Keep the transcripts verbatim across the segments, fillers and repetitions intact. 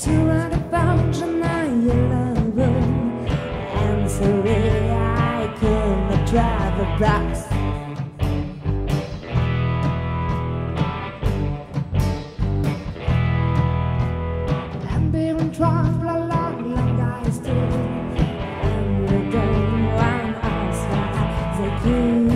Surround a bunch of my yellow room, and sorry I could not drive a bus. And been drunk for a long, long guys too, and the game one outside the queue.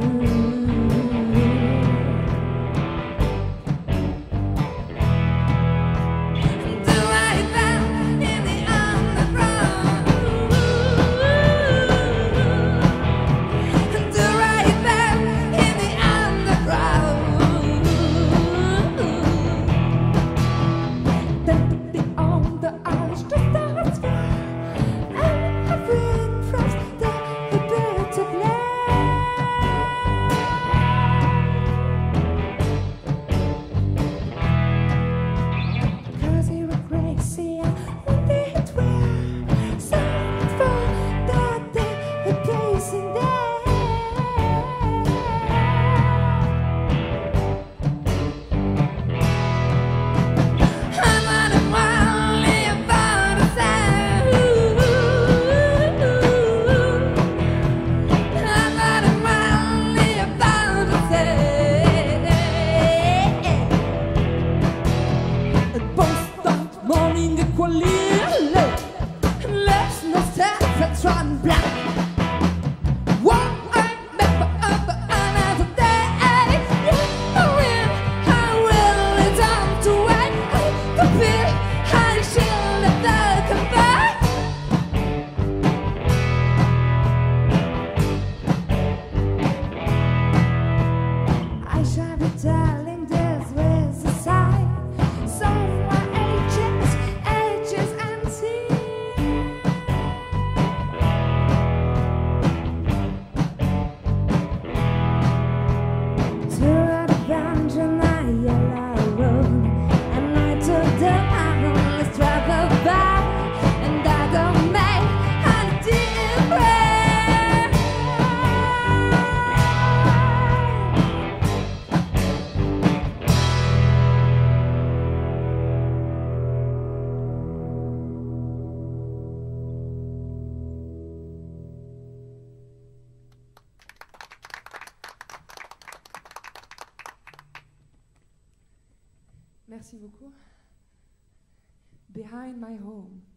Let's not step and run black. One I remember of another day. I will, I will, it's on to wait. The fear, I shield of the comeback. I shall be telling this with a sigh. Somewhere ages, ages and see. Merci beaucoup. Behind my home.